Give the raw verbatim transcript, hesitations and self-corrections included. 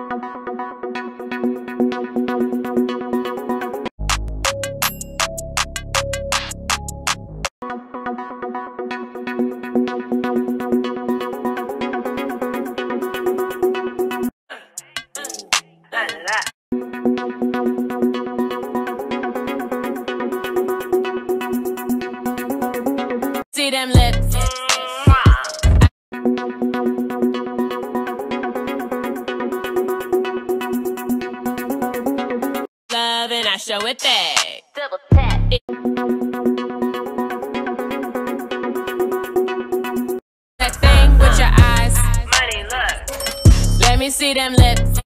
See them lips. Love and I show it back. Double tap. That thing with your eyes. Money, look. Let me see them lips.